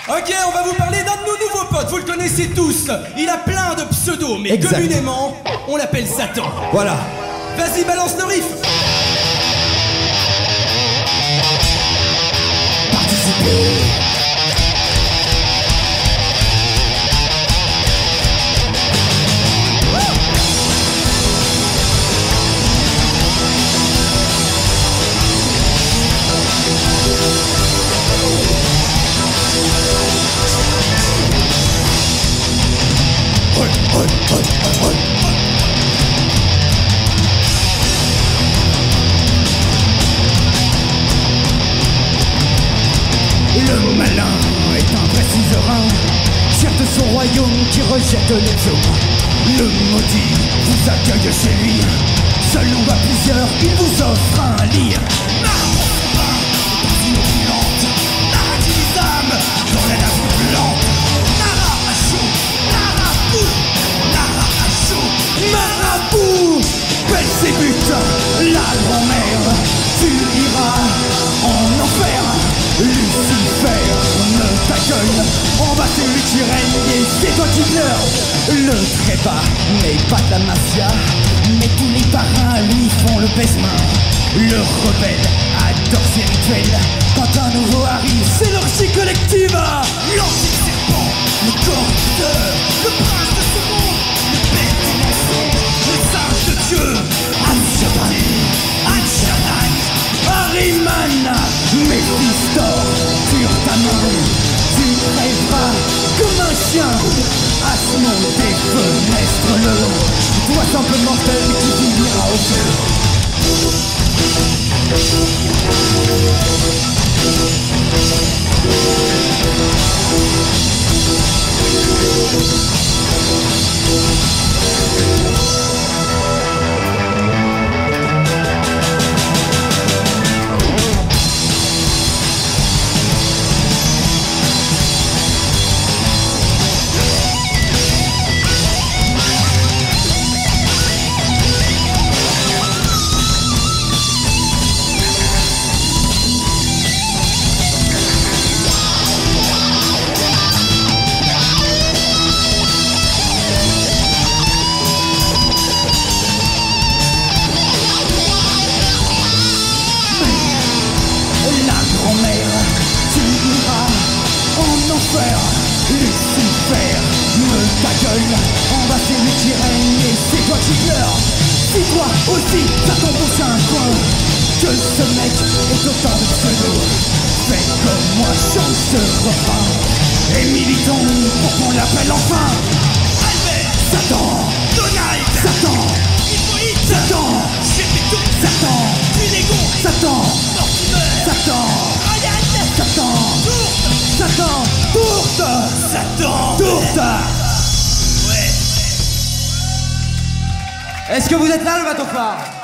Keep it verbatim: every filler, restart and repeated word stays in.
Ok, on va vous parler d'un de nos nouveaux potes, vous le connaissez tous. Il a plein de pseudos, mais Exact. communément, on l'appelle Satan. Voilà. Vas-y, balance le riff. Participez. Le malin est un vrai suzerain, fier de son royaume qui rejette les hommes. Le maudit vous accueille chez lui, seul ou à plusieurs, il vous offre un lit. Dans la lave brûlante, Nara à chaud, Nara bout, Nara à chaud, Marabout, Belzébuth, la grand-mère, tu iras en enfer. Lucifer, me ta gueule, on va celui qui règne et c'est toi qui pleures. Le trépas n'est pas de la mafia, mais tous les parrains lui font le baise-main. Le rebelle adore ses rituels, quand un nouveau arrive, c'est l'orgie collective. L'anti-serpent, le corrupteur, le prince de ce monde, le père des mensonges, le singe de Dieu, Al-Shaddai, Al-Shaddai, Ahriman, Méphistor, tire ta main, tu rêveras comme un chien. À ce monde des fenêtres le, toi simple mortel qui finira au feu. Lucifer, me ta gueule, on va celui qui règne et c'est toi qui pleures. Si toi aussi, ça tombe au sein coin, que ce mec est autant de pseudo. Fais comme moi, chante ce refrain, et militons pour qu'on l'appelle enfin Albert, Satan, Donald, Satan, Hippolyte, Satan, Gepetto, Satan, Cunégon, Satan, Mortimer, Satan, Ryan, Satan, Tourte, Satan, Tourte, Satan, Tourte. Est-ce que vous êtes là, le bateau phare?